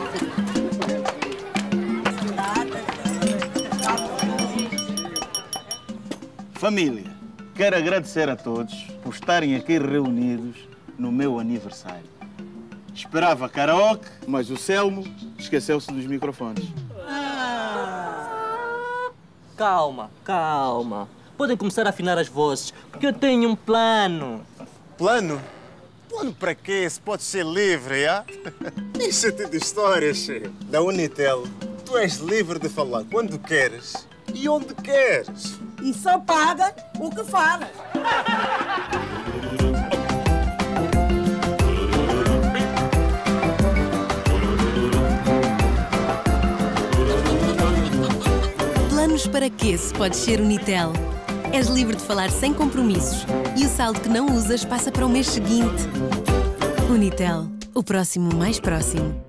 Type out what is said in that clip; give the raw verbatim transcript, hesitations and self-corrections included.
Família, quero agradecer a todos por estarem aqui reunidos no meu aniversário. Esperava karaoke, mas o Selmo esqueceu-se dos microfones. Calma, calma. Podem começar a afinar as vozes, porque eu tenho um plano. Plano? Plano para quê? Se pode ser livre, já? Isso é de histórias, chefe. Da Unitel, tu és livre de falar quando queres e onde queres. E só paga o que fala. Planos para quê se podes ser Unitel? És livre de falar sem compromissos e o saldo que não usas passa para o mês seguinte. Unitel, o próximo mais próximo.